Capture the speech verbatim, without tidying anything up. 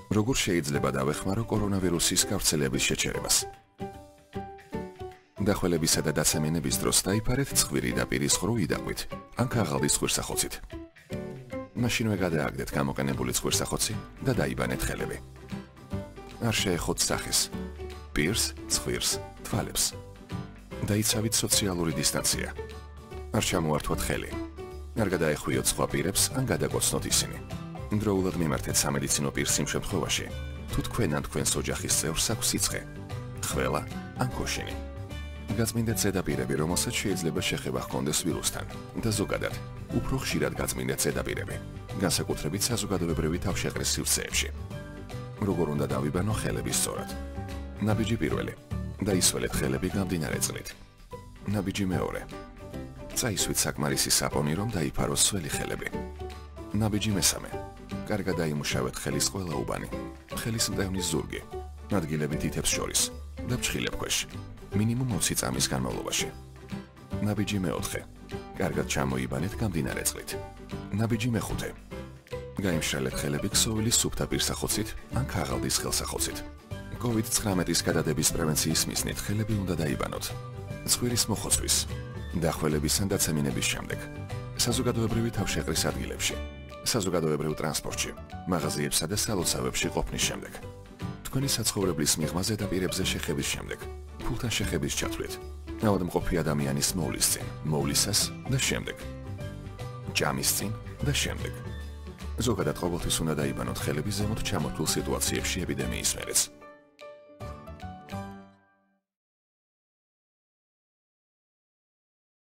როგორ შეიძლება დავეხმარო კორონავირუსის გავრცელების შეჩერებას? დახველებისა და დაცემინების დროს დაიფარეთ ცხვირი და პირის ღრუ იდაყვით, ან ქაღალდის ხვირსახოცით. მაშინვე გადააგდეთ გამოყენებული ხვირსახოცი და დაიბანეთ ხელები. არ შეეხოთ სახეს, პირს, ცხვირს, თვალებს. დაიცავით სოციალური დისტანცია. არ ჩამოართვათ ხელი. არ გადაეხვიოთ სხვა პირებს ან გადაგოცნოთ ისინი. დროულად მიმართეთ სამედიცინო პირს იმ შემთხვევაში, თუ თქვენ ან თქვენს ოჯახის წევრს აქვს სიცხე, ხველა ან ქოშინი. გაწმინდეთ ზედაპირები, რომელსაც შეიძლება შეხება ჰქონდეს ვირუსთან და ზოგადად, უფრო ხშირად გაწმინდეთ ზედაპირები, განსაკუთრებით საზოგადოებრივი თავშეყრის სივრცეებში. როგორ უნდა დავიბანო ხელები სწორად? ნაბიჯი პირველი. დაისველეთ ხელები გამდინარე წყლით. ნაბიჯი მეორე. წაისვით საკმარისი საპონი, რომ დაიფაროს სველი ხელები. ნაბიჯი მესამე. კარგად დაიმუშავეთ ხელის ყველა უბანი, ხელის მტევნის ზურგი, ადგილები თითებს შორის და ფრჩხილებ ქვეშ, მინიმუმ ოცი წამის განმავლობაში. ნაბიჯი მეოთხე. კარგად ჩამოიბანეთ გამდინარე წყლით. ნაბიჯი მეხუთე. გაიმშრალეთ ხელები ქსოვილის სუფთა პირსახოცით ან ქაღალდის ხელსახოცით. კოვიდ ცხრამეტის გადადების პრევენციის მიზნით ხელები უნდა დაიბანოთ. ცხვირის მოხოცვის, დახველების ან დაცემინების შემდეგ, საზოგადოებრივი თავშეყრის ადგილებში, საზოგადოებრივ ტრანსპორტში, მაღაზიებსა და სალოცავებში ყოფნის შემდეგ, თქვენი საცხოვრებლის მიღმა ზედაპირებზე შეხების შემდეგ, ფულთან შეხების ჩათვლით, ავადმყოფი ადამიანის მოვლის წინ, მოვლისას და შემდეგ, ჯამის წინ და შემდეგ. ზოგადად ყოველთვის უნდა დაიბანოთ ხელები ზემოთ ჩამოთვლილ სიტუაციებში ეპიდემიის მერეც.